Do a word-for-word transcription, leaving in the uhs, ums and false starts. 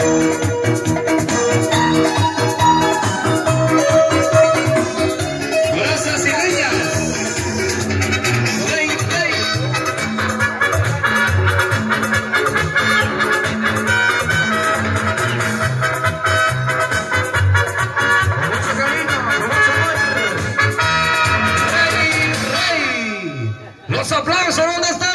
Brazas y riñas. Play, play. Con mucho cariño, con mucho amor. Rey, rey. Los aplausos, ¿dónde están?